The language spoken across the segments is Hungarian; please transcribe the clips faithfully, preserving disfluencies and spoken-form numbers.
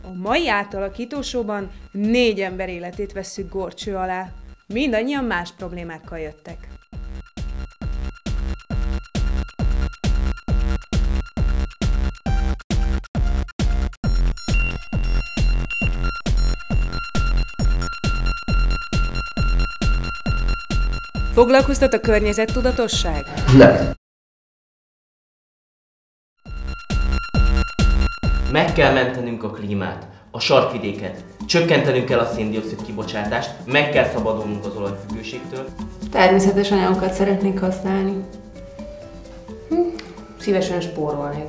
A mai átalakító showban négy ember életét vesszük górcső alá. Mindannyian más problémákkal jöttek. Foglalkoztat a környezettudatosság? Nem. Meg kell mentenünk a klímát, a sarkvidéket, csökkentenünk kell a szén-dioxid kibocsátást, meg kell szabadulnunk az olajfüggőségtől. Természetes anyagokat szeretnék használni. Hm, szívesen spórolnék.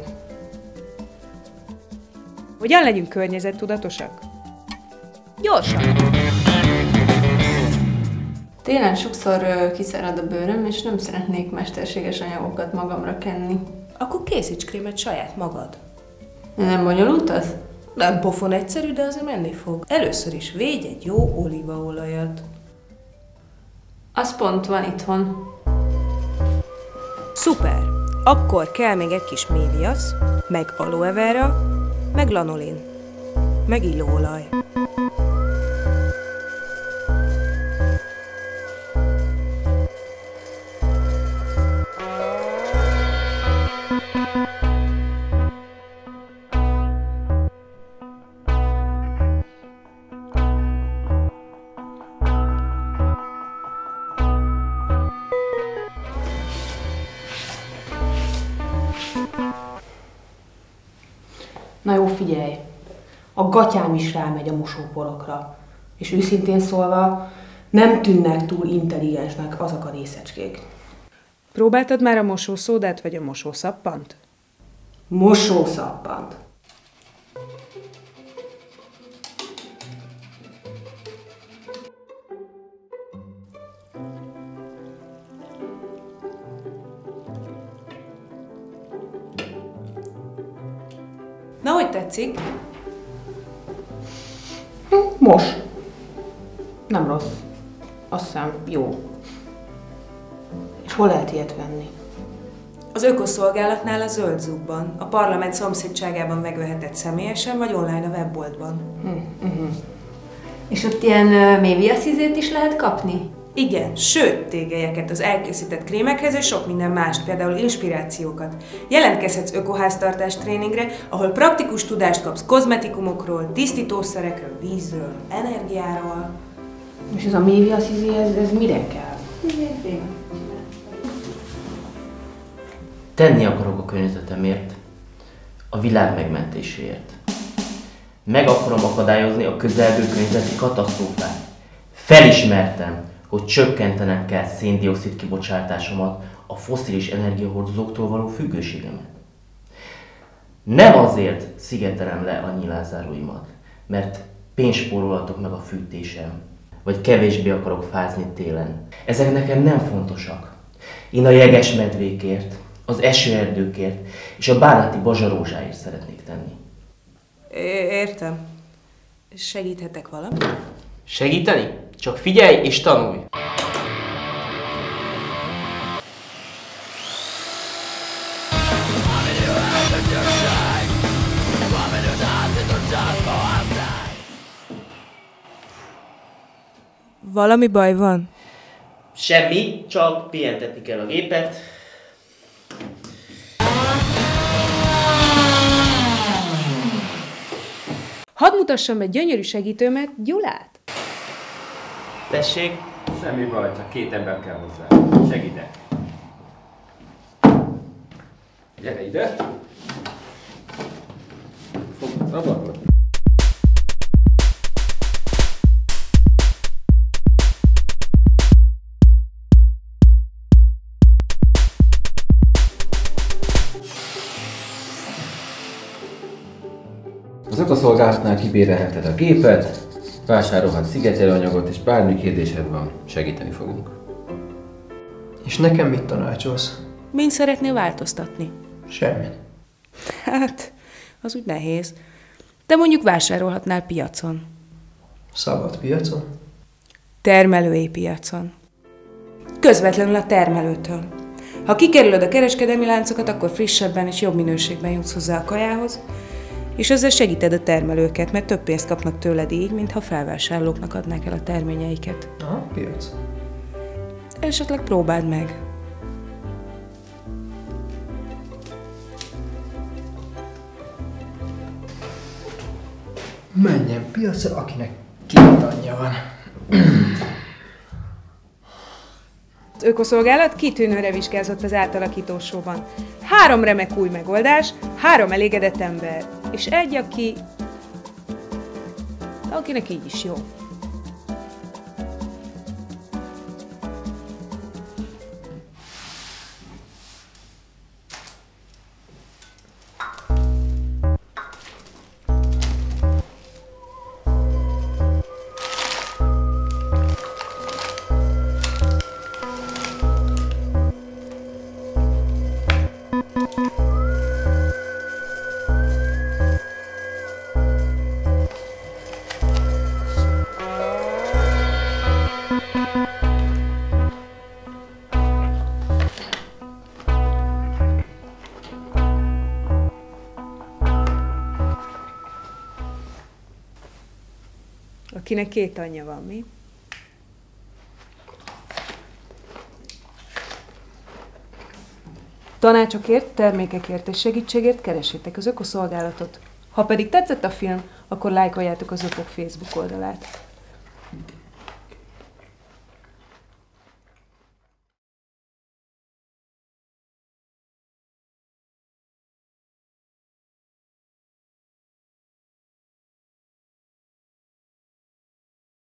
Hogyan legyünk környezettudatosak? Gyorsan! Télen sokszor uh, kiszárad a bőröm, és nem szeretnék mesterséges anyagokat magamra kenni. Akkor készíts krémet saját magad. Nem bonyolult az? Nem pofon egyszerű, de azért menni fog. Először is védj egy jó olívaolajat. Az pont van itthon. Szuper! Akkor kell még egy kis méliasz, meg aloe vera, meg lanolin, meg illóolaj. Na jó, figyelj! A gatyám is rámegy a mosóporokra. És őszintén szólva, nem tűnnek túl intelligensnek azok a részecskék. Próbáltad már a mosószódát vagy a mosószappant? Mosószappant. Na, hogy tetszik? Hm, most. Nem rossz. Azt hiszem, jó. És hol lehet ilyet venni? Az ökoszolgálatnál a Zöld Zugban, a parlament szomszédságában megvehetett személyesen, vagy online a webboltban. Hm, uh-huh. És ott ilyen uh, méviaszízét is lehet kapni? Igen, sőt, tégelyeket az elkészített krémekhez és sok minden mást, például inspirációkat. Jelentkezhetsz ökoháztartás tréningre, ahol praktikus tudást kapsz kozmetikumokról, tisztítószerekről, vízről, energiáról. És ez a méviaszízé, ez, ez mire kell? Tenni akarok a környezetemért, a világ megmentéséért. Meg akarom akadályozni a közelgő környezeti katasztrófát. Felismertem, hogy csökkentenem kell szén-dioxid kibocsátásomat, a fosszilis energiahordozóktól való függőségemet. Nem azért szigetelem le a nyilázáróimat, mert pénzt spórolhatok meg a fűtésem, vagy kevésbé akarok fázni télen. Ezek nekem nem fontosak. Én a jeges medvékért, az esőerdőkért és a bánati bazsarózsáért szeretnék tenni. Értem. Segíthetek valami? Segíteni? Csak figyelj és tanulj! Valami baj van? Semmi, csak pihentetni kell a gépet. Hadd mutassam egy gyönyörű segítőmet, Gyulát! Tessék! Semmi baj, csak két ember kell hozzá. Segítek. Gyere ide! Fogd az ablakot. Az ökoszolgálatnál kibérelheted a gépet, vásárolhatsz szigetelőanyagot, és bármi kérdésed van, segíteni fogunk. És nekem mit tanácsolsz? Mind szeretnél változtatni? Semmit. Hát, az úgy nehéz. De mondjuk vásárolhatnál piacon. Szabad piacon? Termelői piacon. Közvetlenül a termelőtől. Ha kikerülöd a kereskedelmi láncokat, akkor frissebben és jobb minőségben jutsz hozzá a kajához, és ezzel segíted a termelőket, mert több pénzt kapnak tőled így, mintha felvásárlóknak adnák el a terményeiket. Aha, piac. Esetleg próbáld meg. Menjen piacra, akinek két anyja van. Az ökoszolgálat kitűnőre vizsgázott az átalakítósóban. Három remek új megoldás, három elégedett ember, és egy, aki... akinek így is jó. Akinek két anyja van, mi? Tanácsokért, termékekért és segítségért keressétek az ökoszolgálatot. Ha pedig tetszett a film, akkor lájkoljátok az Ökok Facebook oldalát.